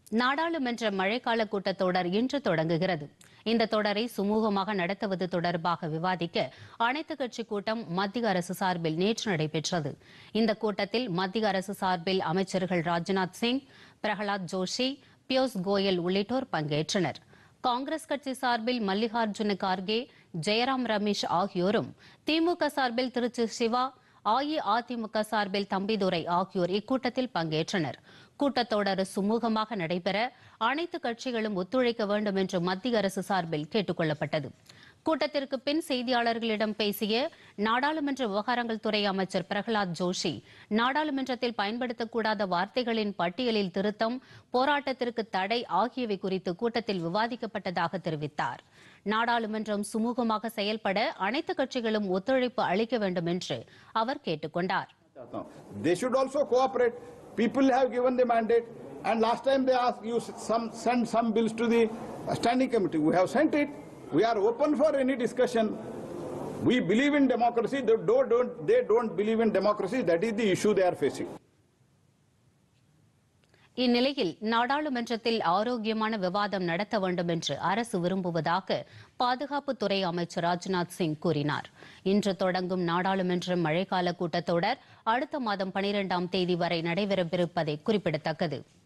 நாடாளுமன்ற மழைக்கால கூட்டத்தொடர் இன்று தொடங்குகிறது. இந்த தொடரை சுமூகமாக நடத்துவது தொடர்பாக விவாதிக்க அனைத்துக் கட்சி கூட்டம் மத்திய அரசு சார்பில் நேற்று நடைபெற்றது. இந்த கூட்டத்தில் மத்திய அரசு சார்பில் அமைச்சர்கள் ராஜ்நாத் சிங், பிரகலாத் ஜோஷி, பியூஷ் கோயல் உள்ளிட்டோர் பங்கேற்றனர். காங்கிரஸ் கட்சி சார்பில் மல்லிகார்ஜுன கார்கே, ஜெயராம் ரமேஷ் ஆகியோரும், திமுக சார்பில் திருச்சி சிவா, அஇஅதிமுக சார்பில் தம்பிதுரை ஆகியோர் இக்கூட்டத்தில் பங்கேற்றனர். கூட்டத்தொடர் சுமூகமாக நடைபெற அனைத்து கட்சிகளும் ஒத்துழைக்க வேண்டும் என்று மத்திய அரசு சார்பில் கேட்டுக் கொள்ளப்பட்டது. கூட்டத்திற்கு பின் செய்தியாளர்களிடம் பேசிய நாடாளுமன்ற விவகாரங்கள் துறை அமைச்சர் பிரகலாத் ஜோஷி, நாடாளுமன்றத்தில் பயன்படுத்தக்கூடாத வார்த்தைகளின் பட்டியலில் திருத்தம், போராட்டத்திற்கு தடை ஆகியவை குறித்து கூட்டத்தில் விவாதிக்கப்பட்டதாக தெரிவித்தார். நாடாளுமன்றம் சுமூகமாக செயல்பட அனைத்து கட்சிகளும் ஒத்துழைப்பு அளிக்க வேண்டும் என்று அவர் கேட்டுக் கொண்டார். They should also cooperate. People have given the mandate, and last time they asked you send some bills to the standing committee. We have sent it. We are open for any discussion. We believe in democracy. They don't believe in democracy. That is the issue they are facing. இந்நிலையில் நாடாளுமன்றத்தில் ஆரோக்கியமான விவாதம் நடத்த வேண்டும் என்று அரசு விரும்புவதாக பாதுகாப்புத்துறை அமைச்சர் ராஜ்நாத் சிங் கூறினார். இன்று தொடங்கும் நாடாளுமன்ற மழைக்கால கூட்டத்தொடர் அடுத்த மாதம் 12ஆம் தேதி வரை நடைபெறவிருப்பதை குறிப்பிடத்தக்கது.